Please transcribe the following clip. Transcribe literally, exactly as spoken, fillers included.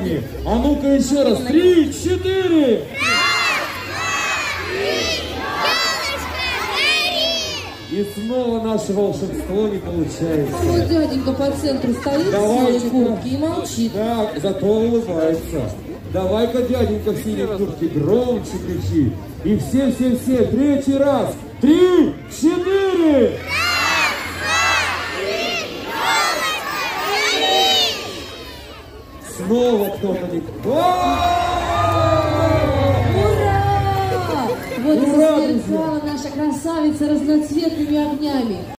А ну-ка еще раз. Три, четыре. И снова наше волшебство не получается. А вот дяденька по центру стоит Давай, в синей куртке и молчит. Да, зато улыбается. Давай-ка, дяденька в синей куртке, громче кричи. И все-все-все, третий раз. Три, четыре. Снова кто-то не... Ура! Вот и Ура, засверкала наша красавица разноцветными огнями.